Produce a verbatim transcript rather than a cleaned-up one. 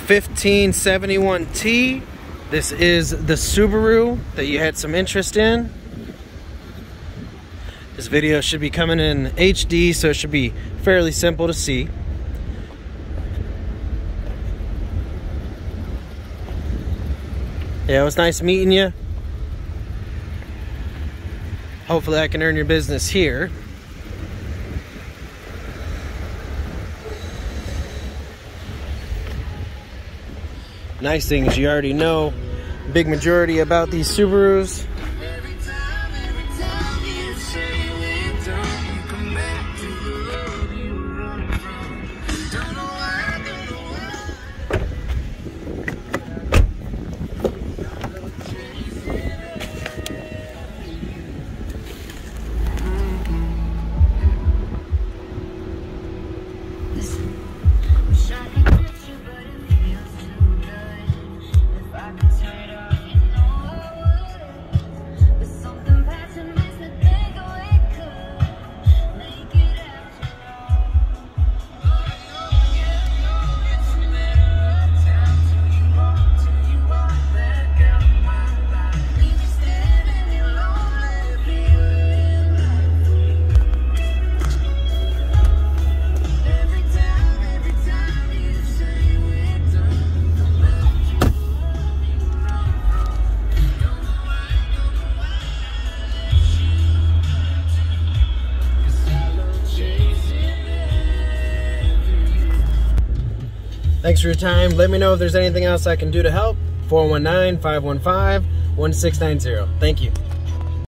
fifteen seventy-one T. This is the Subaru that you had some interest in. This video should be coming in H D, so it should be fairly simple to see. Yeah, it was nice meeting you. Hopefully I can earn your business here. Nice thing is you already know big majority about these Subarus. Thanks for your time. Let me know if there's anything else I can do to help. four one nine, five one five, one six nine zero. Thank you.